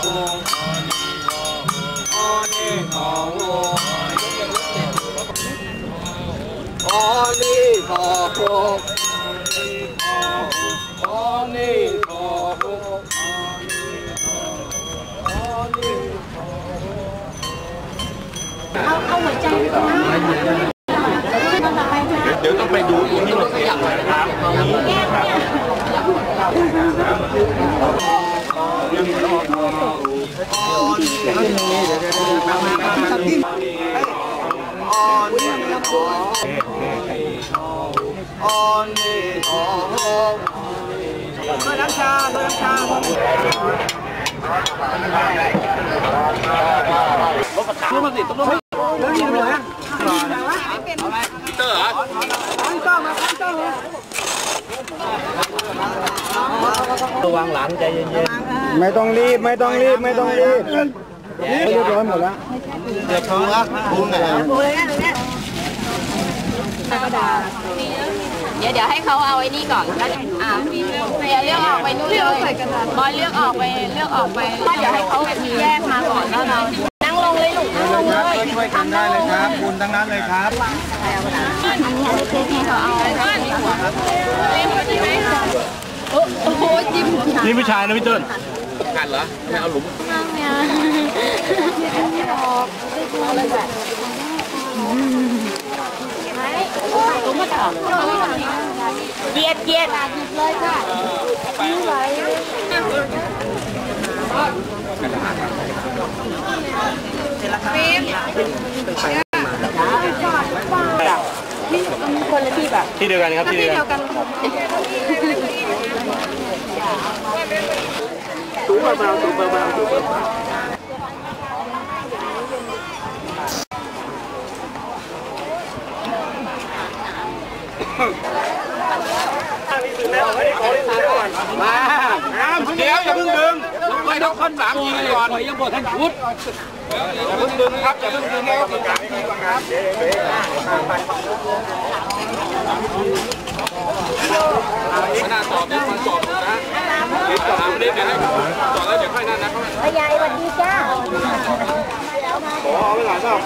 เอาหัวใจเดี๋ยวต้องไปดูที่เราขยับหน่อยนะครับด้วยน้ำชาด้วยน้ำชารู้มาสิต้องรู้แล้วนี่เป็นไงพีเตอร์เหรอพีเตอร์มาพีเตอร์ระวังหลังใจเย็นๆไม่ต้องรีบเรียบร้อยหมดแล้วเดี๋ยวพูละพูไหนกระดาษเดี๋ยวให้เขาเอาไอ้นี่ก่อนแล้วเดี๋ยวเลือกออกไปนู่นเลยบอยเลือกออกไปเดี๋ยวให้เขาแยกมาก่อนแล้วเรานั่งลงเลยลูกนั่งลงเลยช่วยกันได้เลยครับคุณทั้งนั้นเลยครับอันนี้เล็กๆให้เขาเอาเล่นใช่ไหมโอ้โหจิ้มนี่ผู้ชายนะพี่ต้นกันเหรอไม่เอาหลุมนั่งเนี่ยไม่ออกอะไรแบบรู้มาต่อเกียดหยิบเลยค่ะไม่ไหวฟิล์มคนละที่แบบที่เดียวกันครับที่เดียวกันตู้เบาๆตู้เบาๆตู้เบาๆมาเดี๋ยวอย่าเพิ่งดึงไปต้องขั้น3 ทีก่อนยังบวชท่านพุทธอย่าเพิ่งดึงครับอย่าเพิ่งดึงแล้วถึง3 ทีก่อนครับหน้าตอบนี่ฟังตอบนะรีบตอบรีบเดี๋ยวให้ตอบแล้วเดี๋ยวค่อยนั่นนะยายสวัสดีจ้าขอเอาไว้หลังครับ